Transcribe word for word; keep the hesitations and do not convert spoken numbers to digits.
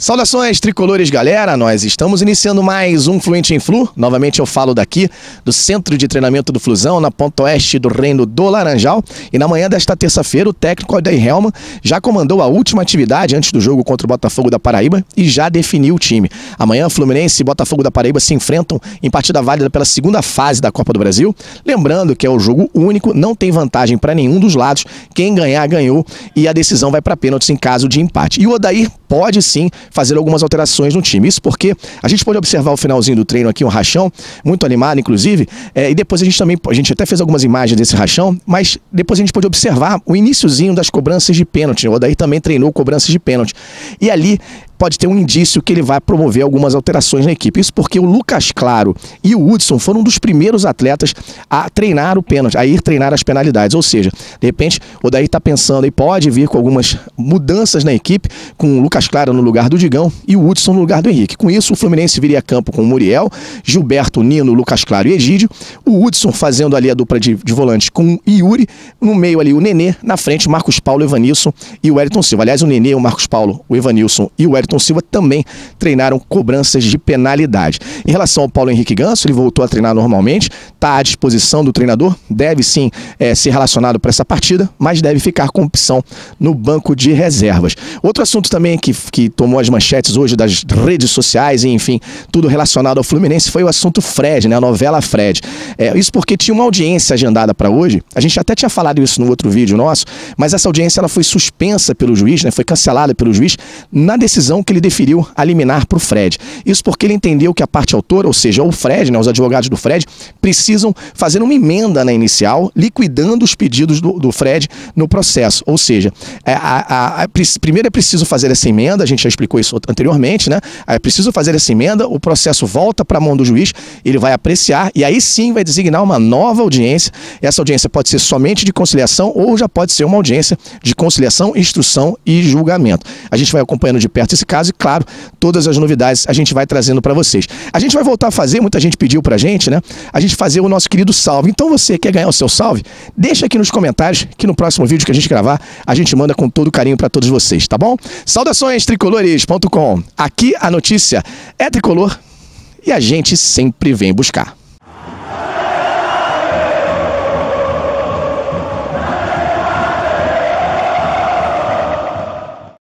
Saudações tricolores, galera, nós estamos iniciando mais um Fluente em Flu. Novamente eu falo daqui do Centro de Treinamento do Flusão, na ponta oeste do Reino do Laranjal. E na manhã desta terça-feira o técnico Odair Hellmann já comandou a última atividade antes do jogo contra o Botafogo da Paraíba e já definiu o time. Amanhã Fluminense e Botafogo da Paraíba se enfrentam em partida válida pela segunda fase da Copa do Brasil. Lembrando que é o jogo único, não tem vantagem para nenhum dos lados. Quem ganhar, ganhou e a decisão vai para pênaltis em caso de empate. E o Odair pode sim fazer algumas alterações no time. Isso porque a gente pode observar o finalzinho do treino aqui, um rachão, muito animado, inclusive, é, e depois a gente também, a gente até fez algumas imagens desse rachão, mas depois a gente pode observar o iniciozinho das cobranças de pênalti. O Odair também treinou cobranças de pênalti. E ali pode ter um indício que ele vai promover algumas alterações na equipe. Isso porque o Lucas Claro e o Hudson foram um dos primeiros atletas a treinar o pênalti, a ir treinar as penalidades. Ou seja, de repente, o Odair está pensando e pode vir com algumas mudanças na equipe, com o Lucas Claro no lugar do Digão e o Hudson no lugar do Henrique. Com isso, o Fluminense viria a campo com o Muriel, Gilberto, Nino, Lucas Claro e Egídio, o Hudson fazendo ali a dupla de, de volante com o Yuri, no meio ali o Nenê, na frente Marcos Paulo, Evanilson e o Wellington Silva. Aliás, o Nenê, o Marcos Paulo, o Evanilson e o Wellington Silva também treinaram cobranças de penalidade. Em relação ao Paulo Henrique Ganso, ele voltou a treinar normalmente, está à disposição do treinador, deve sim é, ser relacionado para essa partida, mas deve ficar com opção no banco de reservas. Outro assunto também que, que tomou as manchetes hoje das redes sociais, e enfim, tudo relacionado ao Fluminense, foi o assunto Fred, né, a novela Fred. É, isso porque tinha uma audiência agendada para hoje, a gente até tinha falado isso no outro vídeo nosso, mas essa audiência ela foi suspensa pelo juiz, né, foi cancelada pelo juiz, na decisão que ele deferiu a liminar para o Fred. Isso porque ele entendeu que a parte autora, ou seja, o Fred, né, os advogados do Fred, precisam fazer uma emenda na inicial, liquidando os pedidos do, do Fred no processo. Ou seja, a, a, a, a, primeiro é preciso fazer essa emenda, a gente já explicou isso anteriormente, né? É preciso fazer essa emenda, o processo volta para a mão do juiz, ele vai apreciar e aí sim vai designar uma nova audiência. Essa audiência pode ser somente de conciliação ou já pode ser uma audiência de conciliação, instrução e julgamento. A gente vai acompanhando de perto esse caso e, claro, todas as novidades a gente vai trazendo para vocês. A gente vai voltar a fazer, muita gente pediu pra gente, né? A gente fazer o nosso querido salve. Então você quer ganhar o seu salve? Deixa aqui nos comentários que no próximo vídeo que a gente gravar, a gente manda com todo carinho para todos vocês, tá bom? Saudações tricolores ponto com. Aqui a notícia é tricolor e a gente sempre vem buscar.